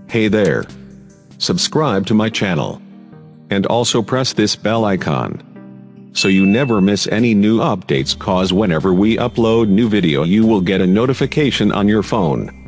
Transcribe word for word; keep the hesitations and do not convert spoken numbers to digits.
Hey there. Subscribe to my channel. And also press this bell icon, so you never miss any new updates, cause whenever we upload new video you will get a notification on your phone.